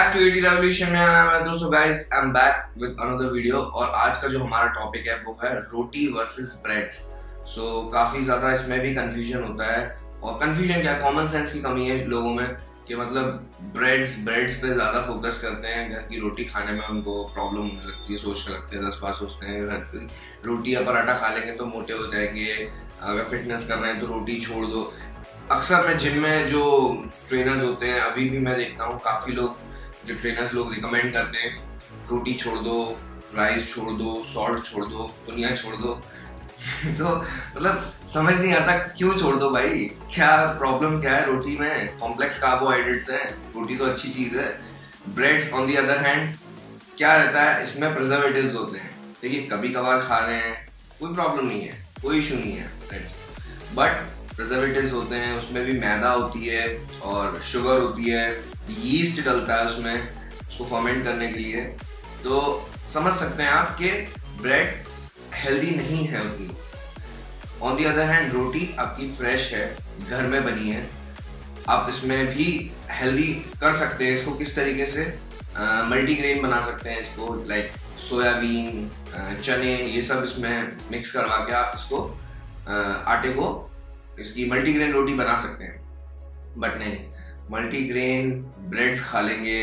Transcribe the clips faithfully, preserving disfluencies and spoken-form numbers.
Back to eighty revolution में आना है दोस्तों। Guys I am back with another video और आज का जो हमारा टॉपिक है वो है रोटी वर्सेस ब्रेड्स। सो काफी ज्यादा इसमें भी कंफ्यूजन होता है और कंफ्यूजन क्या, कॉमन सेंस की कमी है लोगों में कि मतलब ब्रेड्स ब्रेड्स पे ज्यादा फोकस करते हैं। घर की रोटी खाने में उनको प्रॉब्लम होने लगती है, सोचने लगते हैं, दस बार सोचते हैं घर की रोटी या पराठा खा लेंगे तो मोटे हो जाएंगे, अगर फिटनेस कर रहे हैं तो रोटी छोड़ दो। अक्सर मैं जिम में जो ट्रेनर्स होते हैं, अभी भी मैं देखता हूँ काफ़ी लोग जो ट्रेनर्स लोग रिकमेंड करते हैं रोटी छोड़ दो, राइस छोड़ दो, सॉल्ट छोड़ दो, दुनिया छोड़ दो। तो मतलब समझ नहीं आता क्यों छोड़ दो भाई, क्या प्रॉब्लम क्या है रोटी में? कॉम्प्लेक्स कार्बोहाइड्रेट्स हैं, रोटी तो अच्छी चीज़ है। Breads on the other hand क्या रहता है, इसमें प्रिजर्वेटिव्स होते हैं। देखिए कभी कभार खा रहे हैं कोई प्रॉब्लम नहीं है, कोई इशू नहीं है ब्रेड्स, बट प्रिजर्वेटिव्स होते हैं, उसमें भी मैदा होती है और शुगर होती है, यीस्ट डलता है उसमें उसको फर्मेंट करने के लिए। तो समझ सकते हैं आप कि ब्रेड हेल्दी नहीं है उतनी। ऑन दी अदर हैंड रोटी आपकी फ्रेश है, घर में बनी है, आप इसमें भी हेल्दी कर सकते हैं। इसको किस तरीके से मल्टीग्रेन बना सकते हैं इसको, लाइक सोयाबीन, चने, ये सब इसमें मिक्स करवा के आप इसको आ, आटे को इसकी मल्टीग्रेन रोटी बना सकते हैं। बट नहीं, मल्टीग्रेन ब्रेड्स खा लेंगे,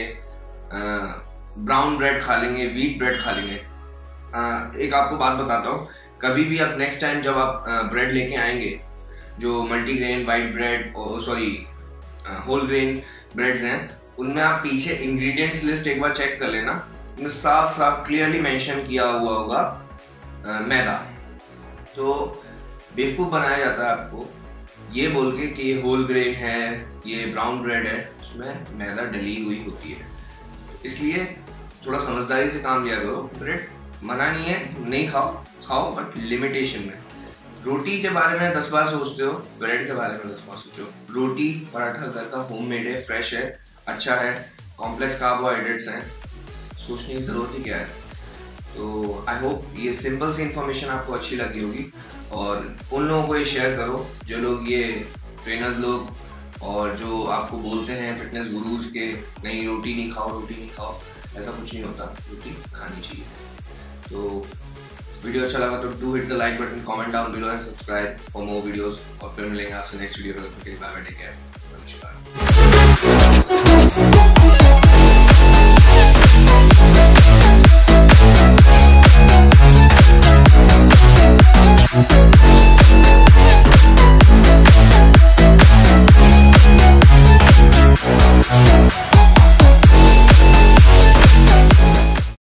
ब्राउन ब्रेड खा लेंगे, व्हीट ब्रेड खा लेंगे। आ, एक आपको बात बताता हूँ, कभी भी आप नेक्स्ट टाइम जब आप ब्रेड लेके आएंगे जो मल्टीग्रेन वाइट ब्रेड और सॉरी होल ग्रेन ब्रेड्स हैं, उनमें आप पीछे इंग्रेडिएंट्स लिस्ट एक बार चेक कर लेना, उनमें साफ साफ क्लियरली मेंशन किया हुआ होगा मैदा। तो बेवकूफ़ बनाया जाता है आपको ये बोल के कि ये होल ग्रेन है, ये ब्राउन ब्रेड है, उसमें मैदा डली हुई होती है। इसलिए थोड़ा समझदारी से काम लिया करो। ब्रेड मना नहीं है, नहीं खाओ, खाओ बट लिमिटेशन में। रोटी के बारे में दस बार सोचते हो, ब्रेड के बारे में दस बार सोचो। रोटी पराठा घर का होममेड है, फ्रेश है, अच्छा है, कॉम्प्लेक्स कार्बोहाइड्रेट्स हैं, सोचने की ज़रूरत ही क्या है। तो आई होप ये सिंपल सी इन्फॉर्मेशन आपको अच्छी लगी होगी और उन लोगों को ये शेयर करो जो लोग ये ट्रेनर्स लोग और जो आपको बोलते हैं फिटनेस गुरुज के नहीं रोटी नहीं खाओ, रोटी नहीं खाओ। ऐसा कुछ नहीं होता, रोटी खानी चाहिए। तो वीडियो अच्छा लगा तो do hit the like button, comment down below and subscribe for more videos. और फिर मिलेंगे आपसे नेक्स्ट वीडियो में। बाय बाय, टेक केयर, नमस्कार।